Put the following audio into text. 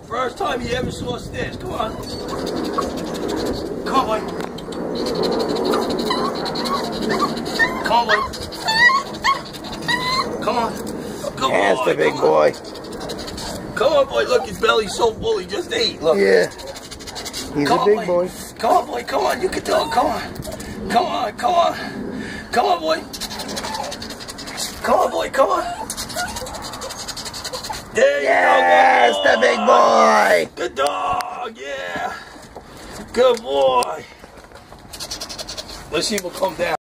First time he ever saw stairs. Come on. Come on, boy. Come on, boy. Come on. Come on. That's the big boy. Come on, boy. Look, his belly's so full. He just ate. Look. Yeah. He's a big boy. Come on, boy. Come on. You can do it. Come on. Come on. Come on. Come on, boy. Come on, boy. Come on. There you go, boy. Yes, the big boy. Good dog. Yeah. Good boy. Let's see if he'll come down.